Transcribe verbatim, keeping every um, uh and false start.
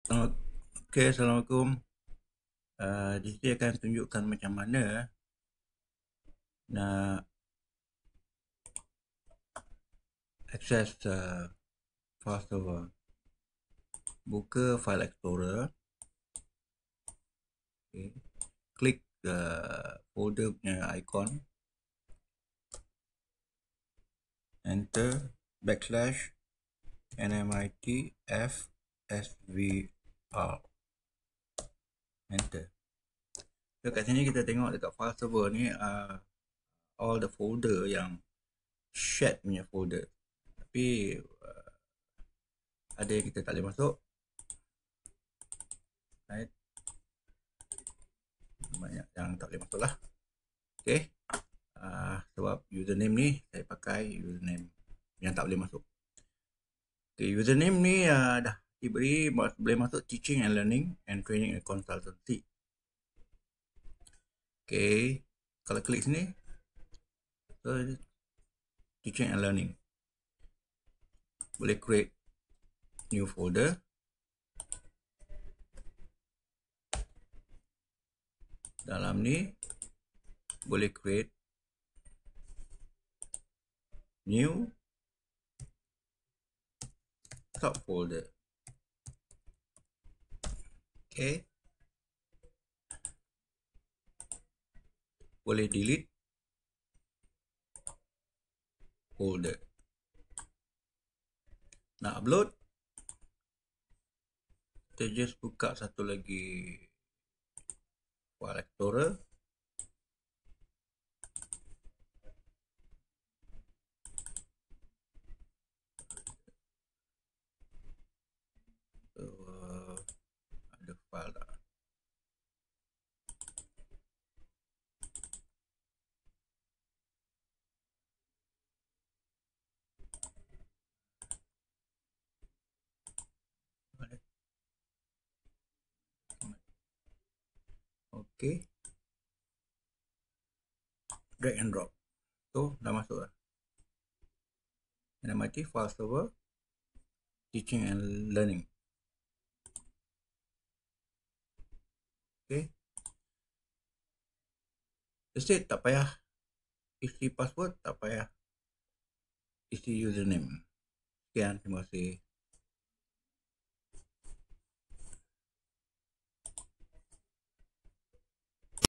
Okay, Assalamualaikum. Uh, di sini akan tunjukkan macam mana nak akses uh, file server. Buka File Explorer. Okay. Klik uh, folder punya icon. Enter backslash nmitfsvr. Enter. So kat sini kita tengok dekat file server ni uh, all the folder yang shared punya folder. Tapi uh, ada yang kita tak boleh masuk. Right. Banyak yang tak boleh masuk lah. Okay. Uh, sebab username ni saya pakai username yang tak boleh masuk. Okay, username ni uh, dah diberi boleh masuk teaching and learning and training and consultancy. Okay, kalau klik sini, so, teaching and learning. Boleh create new folder. Dalam ni boleh create new subfolder. Okay. Boleh delete folder. Nak upload, kita just buka satu lagi File Explorer. So, uh, ada file tak? Okay. Drag and drop. So, dah masuk lah. N M I T File Server Teaching and Learning. Okay. Just tak payah isi password, tak payah isi username. Sekian, terima kasih.